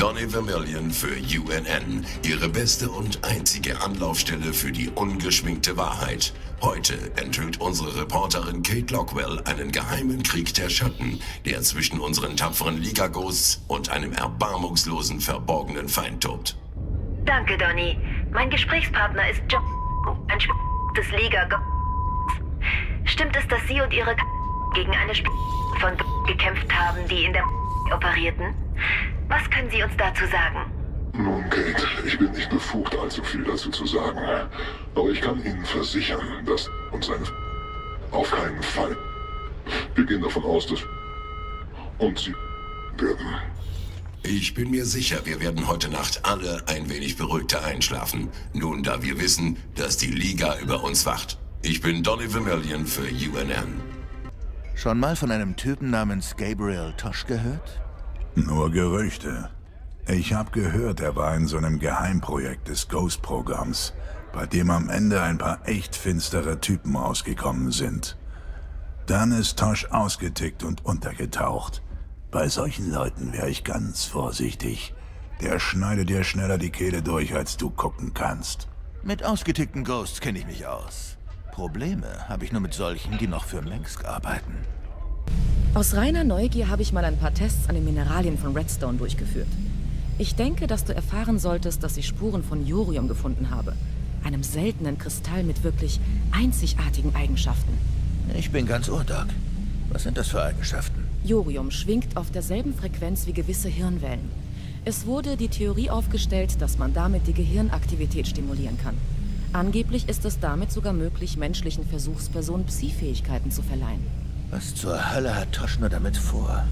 Donny Vermillion für UNN, Ihre beste und einzige Anlaufstelle für die ungeschminkte Wahrheit. Heute enthüllt unsere Reporterin Kate Lockwell einen geheimen Krieg der Schatten, der zwischen unseren tapferen Liga-Ghosts und einem erbarmungslosen, verborgenen Feind tobt. Danke, Donny. Mein Gesprächspartner ist John, ein des Liga-Ghosts. Stimmt es, dass Sie und Ihre gegen eine von gekämpft haben, die in der operierten? Was können Sie uns dazu sagen? Nun, Kate, ich bin nicht befugt, allzu viel dazu zu sagen. Aber ich kann Ihnen versichern, dass uns seine auf keinen Fall. Wir gehen davon aus, dass und Sie werden. Ich bin mir sicher, wir werden heute Nacht alle ein wenig beruhigter einschlafen. Nun, da wir wissen, dass die Liga über uns wacht. Ich bin Donny Vermillion für UNN. Schon mal von einem Typen namens Gabriel Tosh gehört? Nur Gerüchte. Ich habe gehört, er war in so einem Geheimprojekt des Ghost-Programms, bei dem am Ende ein paar echt finstere Typen rausgekommen sind. Dann ist Tosh ausgetickt und untergetaucht. Bei solchen Leuten wäre ich ganz vorsichtig. Der schneidet dir schneller die Kehle durch, als du gucken kannst. Mit ausgetickten Ghosts kenne ich mich aus. Probleme habe ich nur mit solchen, die noch für Mengsk arbeiten. Aus reiner Neugier habe ich mal ein paar Tests an den Mineralien von Redstone durchgeführt. Ich denke, dass du erfahren solltest, dass ich Spuren von Yorium gefunden habe. Einem seltenen Kristall mit wirklich einzigartigen Eigenschaften. Ich bin ganz Ohr, Doc. Was sind das für Eigenschaften? Yorium schwingt auf derselben Frequenz wie gewisse Hirnwellen. Es wurde die Theorie aufgestellt, dass man damit die Gehirnaktivität stimulieren kann. Angeblich ist es damit sogar möglich, menschlichen Versuchspersonen Psi-Fähigkeiten zu verleihen. Was zur Hölle hat Tosh nur damit vor?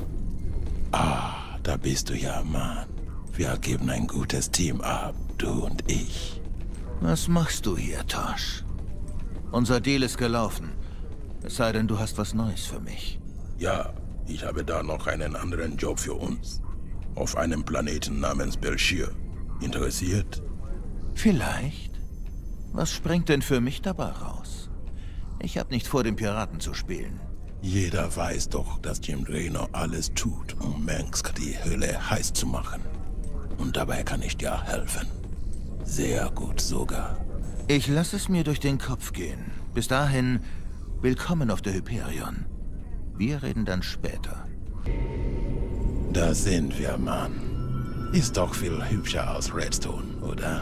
Ah, da bist du ja, Mann. Wir geben ein gutes Team ab, du und ich. Was machst du hier, Tosh? Unser Deal ist gelaufen. Es sei denn, du hast was Neues für mich. Ja, ich habe da noch einen anderen Job für uns. Auf einem Planeten namens Belshir. Interessiert? Vielleicht. Was springt denn für mich dabei raus? Ich habe nicht vor, den Piraten zu spielen. Jeder weiß doch, dass Jim Raynor alles tut, um Mengsk die Hölle heiß zu machen. Und dabei kann ich dir helfen. Sehr gut sogar. Ich lasse es mir durch den Kopf gehen. Bis dahin, willkommen auf der Hyperion. Wir reden dann später. Da sind wir, Mann. Ist doch viel hübscher als Redstone, oder?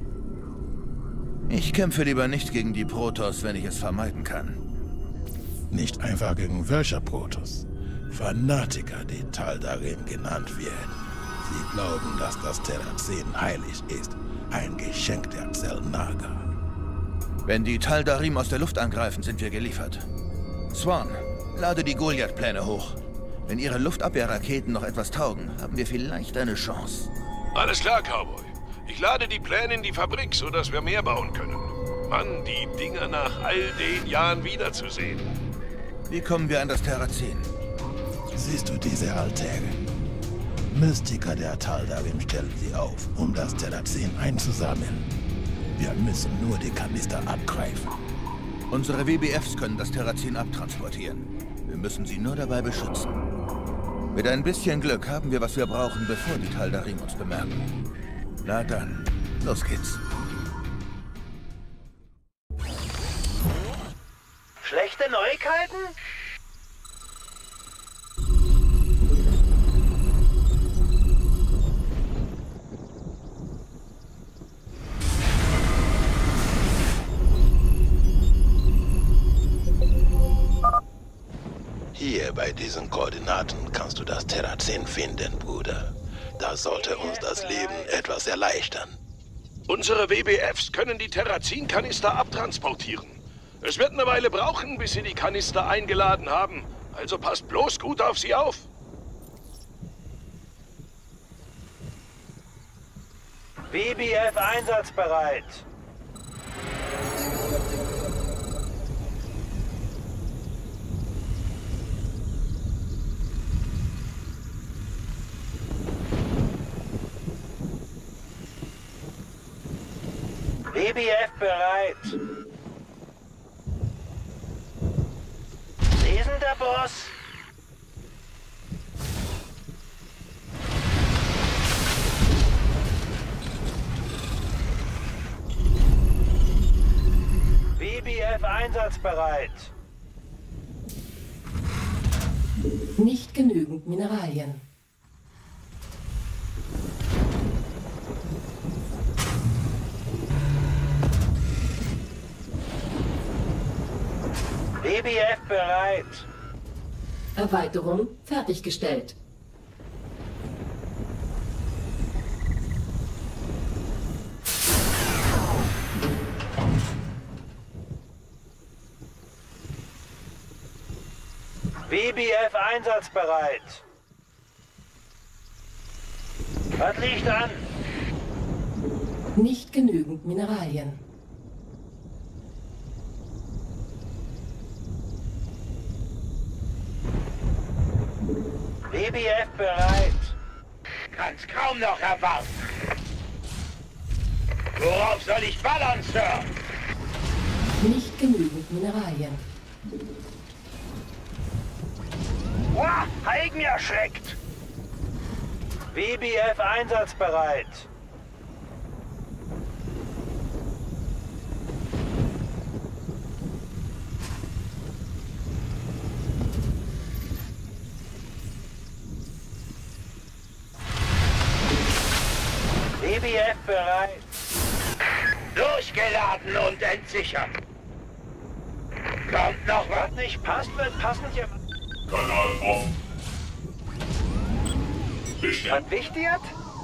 Ich kämpfe lieber nicht gegen die Protoss, wenn ich es vermeiden kann. Nicht einfach gegen welcher Protoss? Fanatiker, die Tal'Darim genannt werden. Sie glauben, dass das Terrazin heilig ist. Ein Geschenk der Xel'Naga. Wenn die Tal'Darim aus der Luft angreifen, sind wir geliefert. Swan, lade die Goliath-Pläne hoch. Wenn ihre Luftabwehrraketen noch etwas taugen, haben wir vielleicht eine Chance. Alles klar, Cowboy. Ich lade die Pläne in die Fabrik, sodass wir mehr bauen können. Mann, die Dinger nach all den Jahren wiederzusehen. Wie kommen wir an das Terrazin? Siehst du diese Altäre? Mystiker der Tal'Darim stellen sie auf, um das Terrazin einzusammeln. Wir müssen nur die Kanister abgreifen. Unsere WBFs können das Terrazin abtransportieren. Wir müssen sie nur dabei beschützen. Mit ein bisschen Glück haben wir, was wir brauchen, bevor die Tal'Darim uns bemerken. Na dann, los geht's. Schlechte Neuigkeiten? Hier bei diesen Koordinaten kannst du das Terrazin finden, Bruder. Das sollte uns das Leben etwas erleichtern. Unsere WBFs können die Terrazin-Kanister abtransportieren. Es wird eine Weile brauchen, bis sie die Kanister eingeladen haben. Also passt bloß gut auf sie auf. BBF einsatzbereit. BBF bereit. Lesender Boss. einsatzbereit. Nicht genügend Mineralien. BBF bereit. Erweiterung fertiggestellt. BBF einsatzbereit. Was liegt an? Nicht genügend Mineralien. BBF bereit. Kann's kaum noch erwarten. Worauf soll ich ballern, Sir? Nicht genügend Mineralien. Wah, Heigen erschreckt. BBF einsatzbereit. BBF bereit. Durchgeladen und entsichert. Kommt noch was nicht passt, wird passend gemacht. Kanal offen. Bestimmt. Was wichtig?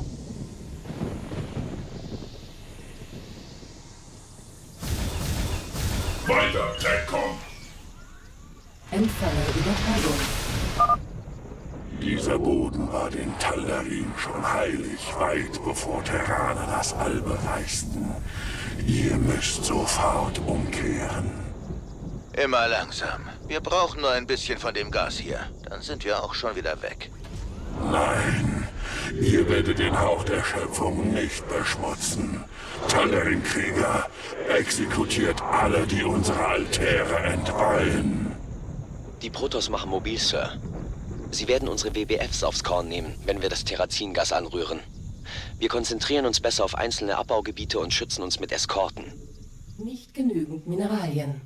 Weiter, TechCom. Empfänger Übertragung. Dieser Boden war den Taldarim schon heilig, weit bevor Terraner das All bereisten. Ihr müsst sofort umkehren. Immer langsam. Wir brauchen nur ein bisschen von dem Gas hier. Dann sind wir auch schon wieder weg. Nein, ihr werdet den Hauch der Schöpfung nicht beschmutzen. Taldarim-Krieger, exekutiert alle, die unsere Altäre entweihen. Die Protoss machen mobil, Sir. Sie werden unsere WBFs aufs Korn nehmen, wenn wir das Terrazingas anrühren. Wir konzentrieren uns besser auf einzelne Abbaugebiete und schützen uns mit Eskorten. Nicht genügend Mineralien.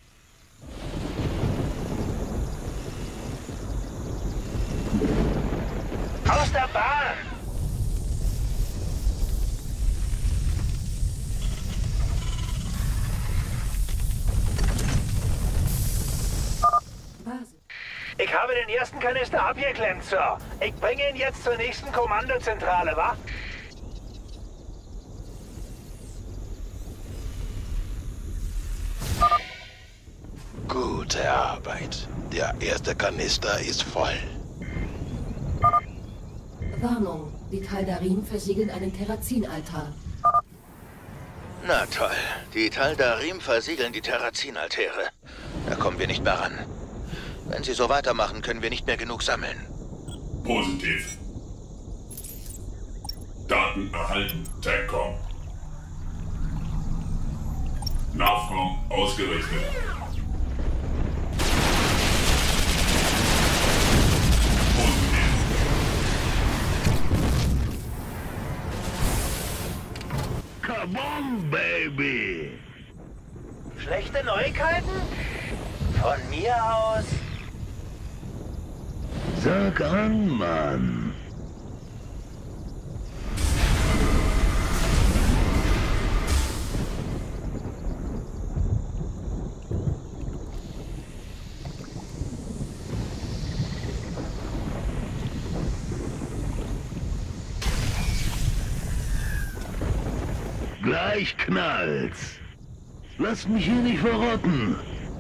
Aus der Bahn! Ich habe den ersten Kanister abgeklemmt, Sir. Ich bringe ihn jetzt zur nächsten Kommandozentrale, wa? Gute Arbeit. Der erste Kanister ist voll. Warnung. Die Taldarim versiegeln einen Terrazinaltar. Na toll. Die Taldarim versiegeln die Terrazinaltäre. Da kommen wir nicht mehr ran. Wenn sie so weitermachen, können wir nicht mehr genug sammeln. Positiv. Daten erhalten, TechCom. Navcom ausgerichtet. Positiv. Come on, baby! Schlechte Neuigkeiten? Von mir aus? Sag an, Mann. Gleich knallt's. Lass mich hier nicht verrotten.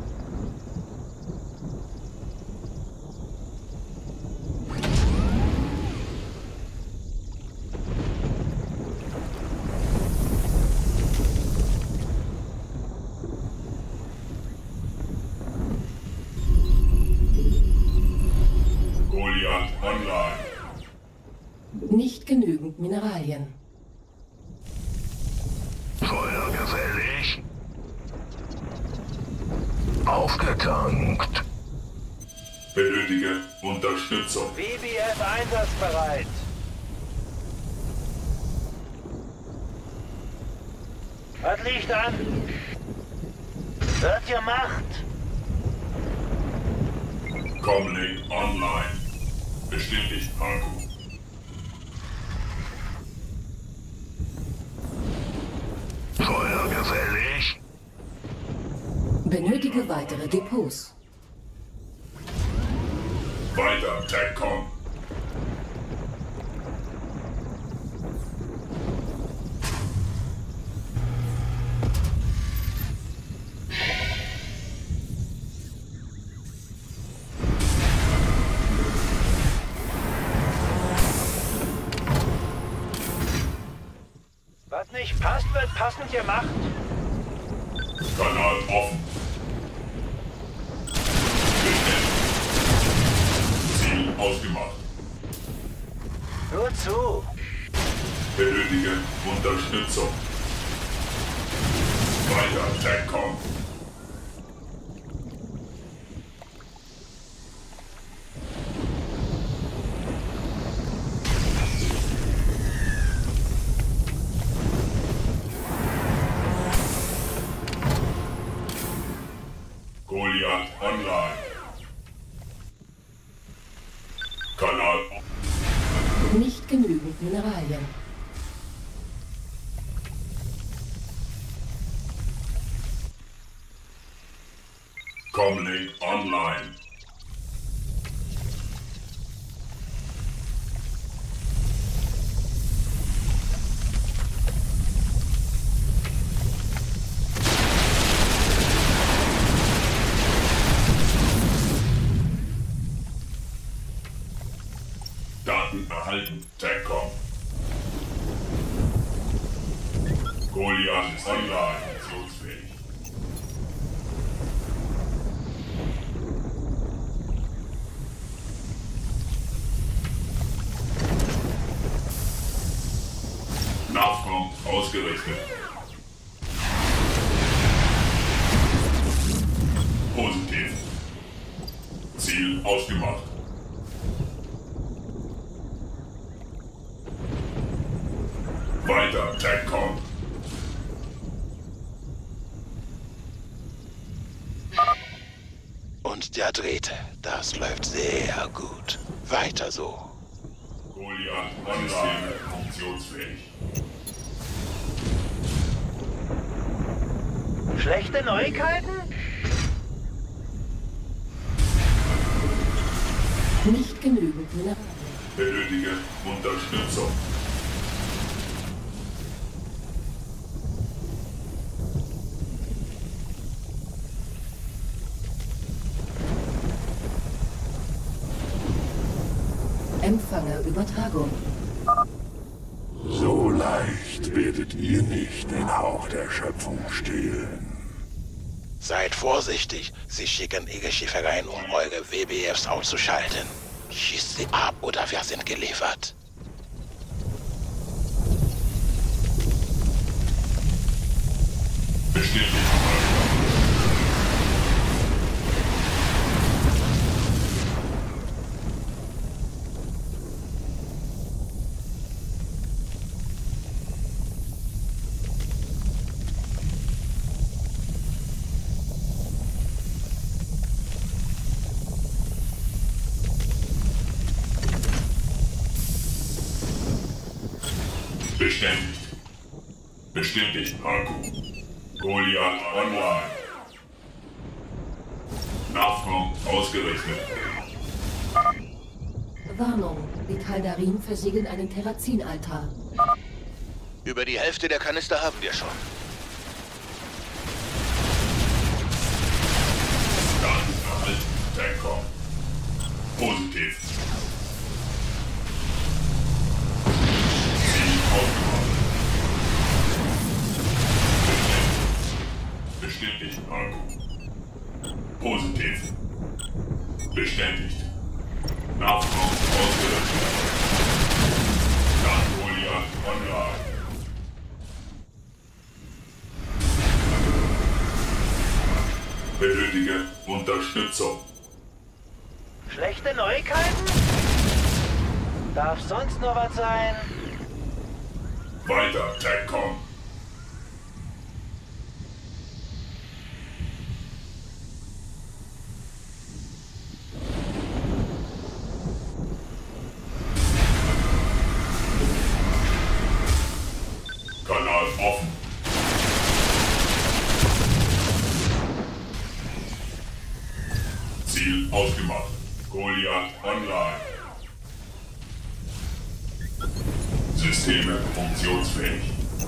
Goliath online. Nicht genügend Mineralien. Feuergefällig. Aufgetankt. Benötige Unterstützung. BBF einsatzbereit. Was liegt an? Wird gemacht. Comlink online. Bestätigt, Marco. Feuer gefällig? Benötige weitere Depots. Weiter, TACCOM. Was nicht passt, wird passend gemacht. Kanal offen. Ziel ausgemacht. Nur zu. Benötige Unterstützung. Weiter, TACCOM. Goliath online. Kanal. Nicht genügend Mineralien. Comlink online. Daten erhalten. TACCOM. Goliath ist online. Funktionsfähig. Nachkommt ausgerichtet. Positiv. Ziel ausgemacht. Weiter, TACCOM. Und der Dritte. Das läuft sehr gut. Weiter so. Goliath online. Funktionsfähig. Schlechte Neuigkeiten? Nicht genügend Mineralien. Benötige Unterstützung. Empfange Übertragung. So leicht werdet ihr nicht den Hauch der Schöpfung stehlen. Seid vorsichtig. Sie schicken ihre Schiffe rein, um eure WBFs auszuschalten. Schießt sie ab oder wir sind geliefert. Bestätigt. Bestätigt. Bestätigt, Marco. Goliath online. Nachkommt ausgerichtet. Warnung. Die Kaldarim versiegeln einen Terrazinaltar. Über die Hälfte der Kanister haben wir schon. Daten erhalten. TACCOM. Positiv. Ziel aufgebaut. Bestätigt, Marco. Positiv. Bestätigt. Nachkommt ausgerüstet. Dann Goliath online. Benötige Unterstützung. Schlechte Neuigkeiten? Darf sonst noch was sein? Weiter, TACCOM. offen. Ziel ausgemacht. Goliath online. Systeme funktionsfähig.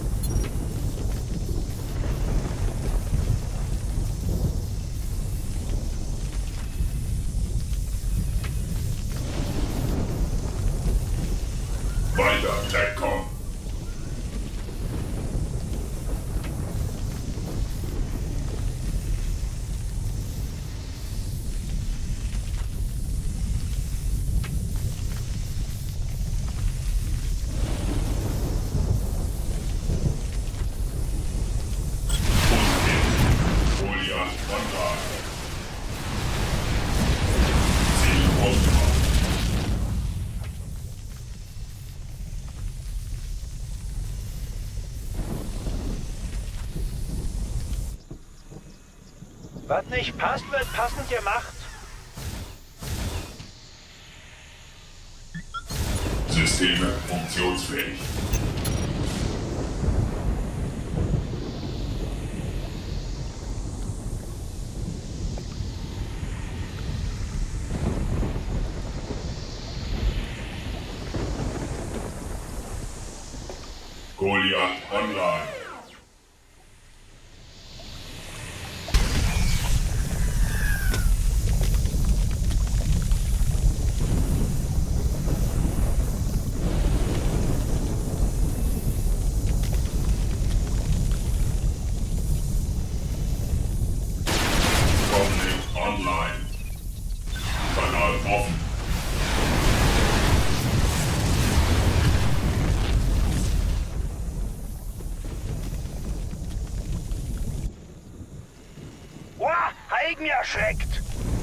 Weiter, TechCom. Was nicht passt, wird passend gemacht. Systeme funktionsfähig. Goliath online. Online. Kanal offen. Wow, Heigen erschreckt.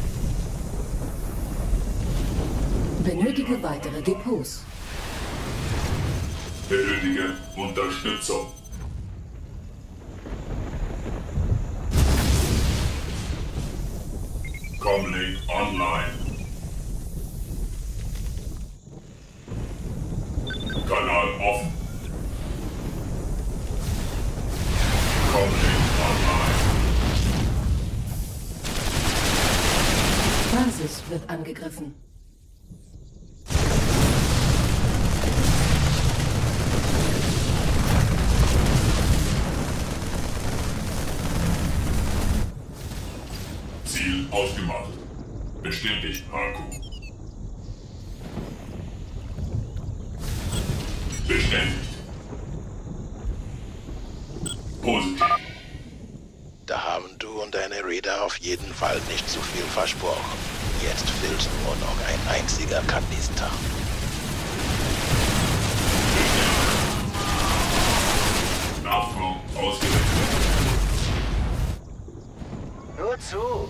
Benötige weitere Depots. Benötige Unterstützung. Comlink online. Kanal offen. Comlink online. Basis wird angegriffen. Ziel ausgemacht. Bestätigt, Haku. Bestätigt. Positiv. Da haben du und deine Räder auf jeden Fall nicht zu viel versprochen. Jetzt fehlt nur noch ein einziger Kanister. Nachfrau ausgerichtet. Nur zu.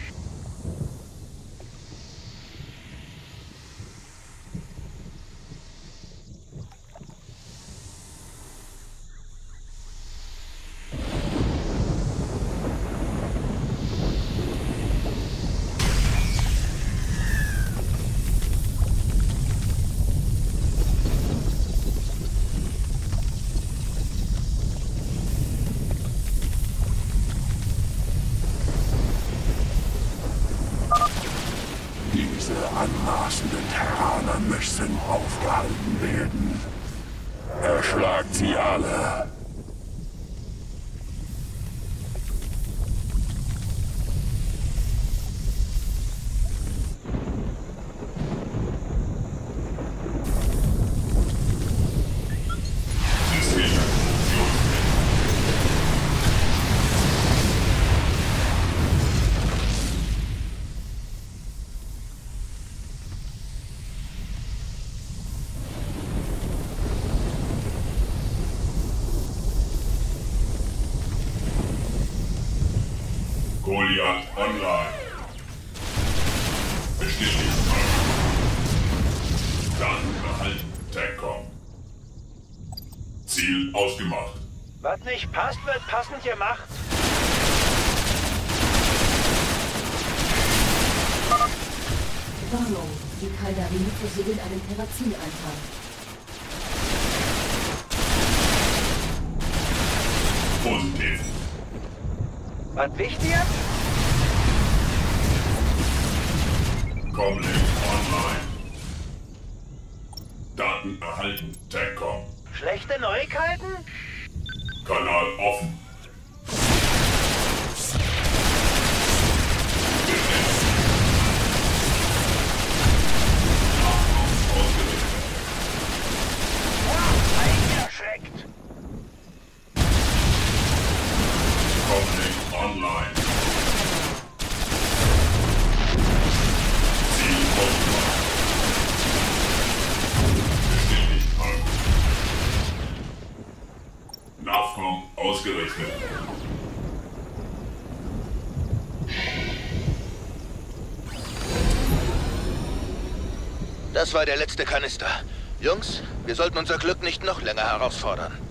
Diese anmaßenden Terraner müssen aufgehalten werden. Erschlagt sie alle. Goliath online. Bestätigt. Daten behalten. TechCom. Ziel ausgemacht. Was nicht passt, wird passend gemacht. Warnung, die Kaldarien versiegeln einen Terrazin-Eintrag. Was wichtig jetzt? Comlink online. Daten erhalten. TACCOM. Schlechte Neuigkeiten? Kanal offen. Eingeschreckt. Comlink online. Ziel aufgemacht. Bestätigt an. Navcom ausgerichtet. Das war der letzte Kanister. Jungs, wir sollten unser Glück nicht noch länger herausfordern.